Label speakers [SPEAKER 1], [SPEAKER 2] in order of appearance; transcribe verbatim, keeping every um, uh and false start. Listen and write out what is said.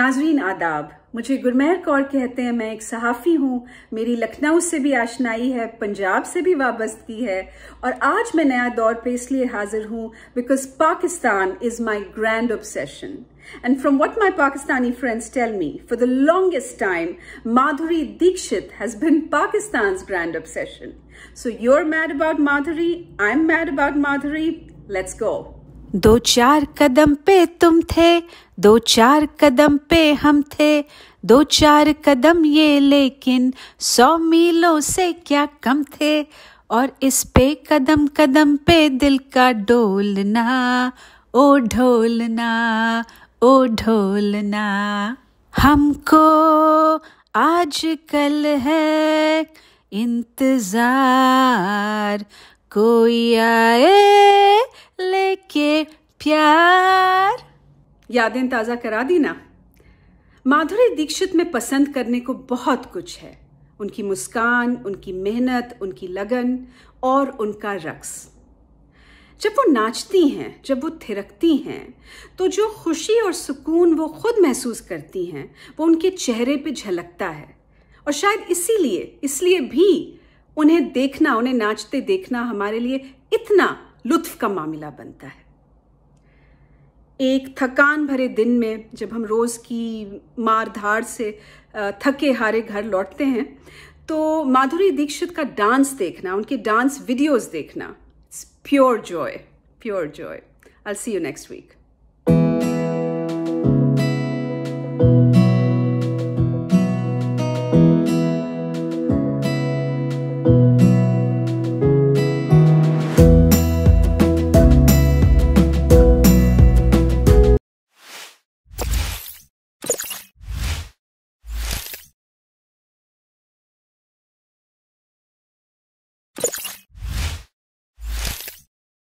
[SPEAKER 1] नाजरीन आदाब, मुझे गुरमेहर कौर कहते हैं। मैं एक सहाफ़ी हूँ। मेरी लखनऊ से भी आशनाई है, पंजाब से भी वाबस्तगी है और आज मैं नया दौर पे इसलिए हाजिर हूँ because Pakistan is my grand obsession. And from what my Pakistani friends tell me, for the longest time, Madhuri Dixit has been Pakistan's grand obsession. So you're mad about Madhuri, I'm mad about Madhuri. Let's go.
[SPEAKER 2] दो चार कदम पे तुम थे, दो चार कदम पे हम थे, दो चार कदम ये लेकिन सौ मीलों से क्या कम थे. और इस पे कदम कदम पे दिल का डोलना, ओ ढोलना, ओ ढोलना. हमको आज कल है इंतजार, कोई आए लेके प्यार.
[SPEAKER 1] यादें ताज़ा करा दी ना. माधुरी दीक्षित में पसंद करने को बहुत कुछ है. उनकी मुस्कान, उनकी मेहनत, उनकी लगन और उनका रक्स. जब वो नाचती हैं, जब वो थिरकती हैं, तो जो खुशी और सुकून वो खुद महसूस करती हैं वो उनके चेहरे पे झलकता है. और शायद इसीलिए इसलिए भी उन्हें देखना, उन्हें नाचते देखना हमारे लिए इतना लुत्फ का मामला बनता है. एक थकान भरे दिन में जब हम रोज़ की मार धाड़ से थके हारे घर लौटते हैं तो माधुरी दीक्षित का डांस देखना, उनके डांस वीडियोस देखना, it's pure joy, pure joy. I'll see you next week.